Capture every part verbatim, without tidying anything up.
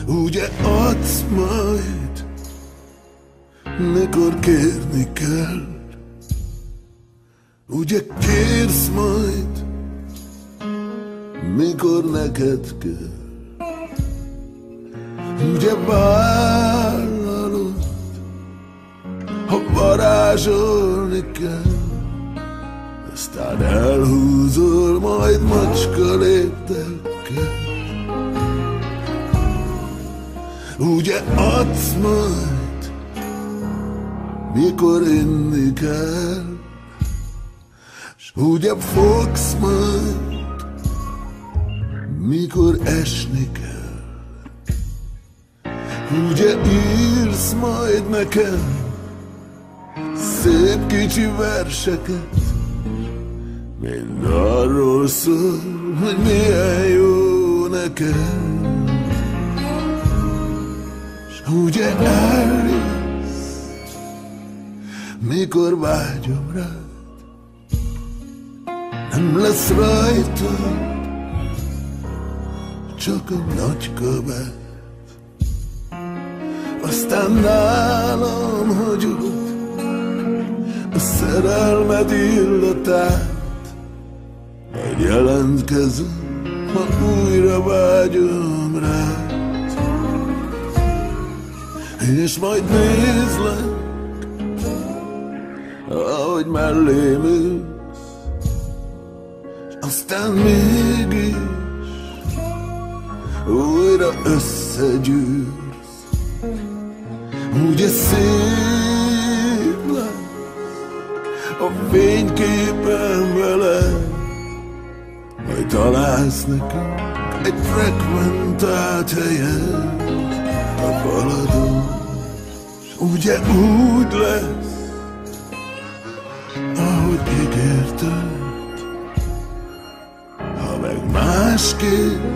Ugye adsz majd, mikor kérni kell. Ugye kérsz majd, mikor neked kell. Ugye vállalod, ha varázsolni kell. Aztán elhúzol majd macska léptekkel. Ugye adsz majd, mikor inni kell. S ugye fogsz majd, mikor esni kell. Ugye írsz majd nekem szép kicsi verseket, mind arról szól, hogy milyen jó nekem. S ugye eljössz, mikor vágyom rád. Nem lesz rajta csak a nagy kabát. Aztán nálam hagyod a szerelmed illatát. Majd jelentkezem, ha újra vágyom rád. És majd nézlek, ahogy mellém ülsz. Aztán mégis újra összegyűrsz. Ugye szép lesz a fényképen veled. Majd találsz nekünk egy frekventált helyet a faladon. S ugye úgy lesz, ahogy ígérted. Ha meg másképp,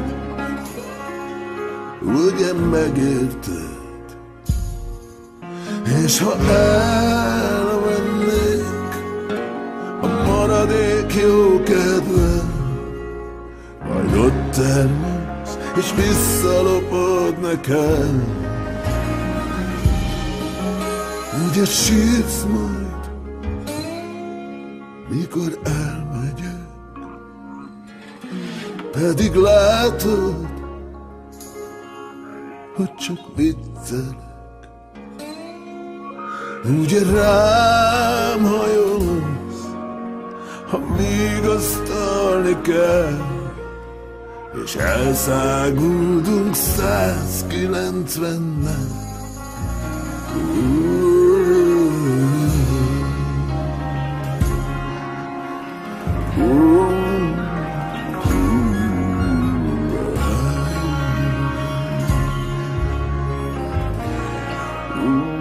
ugye megérted. És ha elvennék a maradék jó kedved, majd ott termelsz, és visszalopod nekem. Ugye sírsz majd, mikor elmegyek, pedig látod, hogy csak viccelek. Ugye rám hajolsz, ha vigasztalni kell, és elszáguldunk százkilencvennel. Ooh.